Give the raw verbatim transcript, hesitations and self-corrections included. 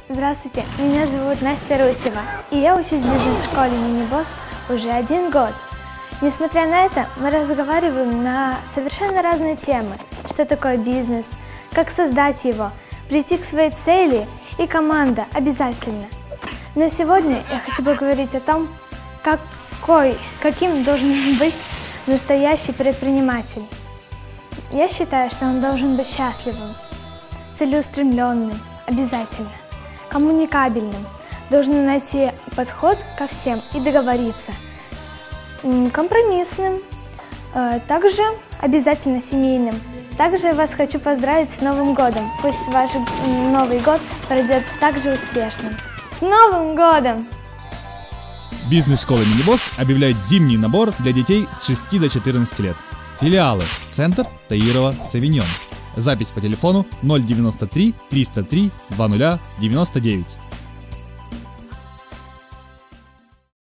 Здравствуйте, меня зовут Настя Русева, и я учусь в бизнес-школе Мини-Босс уже один год. Несмотря на это, мы разговариваем на совершенно разные темы. Что такое бизнес, как создать его, прийти к своей цели и команда обязательно. Но сегодня я хочу поговорить о том, какой, каким должен быть настоящий предприниматель. Я считаю, что он должен быть счастливым, целеустремленным, обязательно, коммуникабельным, должен найти подход ко всем и договориться, компромиссным, также обязательно семейным. Также я вас хочу поздравить с Новым годом. Пусть ваш Новый год пройдет также успешно. С Новым годом! Бизнес-школа Мини-Босс объявляет зимний набор для детей с шести до четырнадцати лет. Филиалы: Центр, Таирова, Савиньон. Запись по телефону ноль девяносто три триста три двадцать девяносто девять.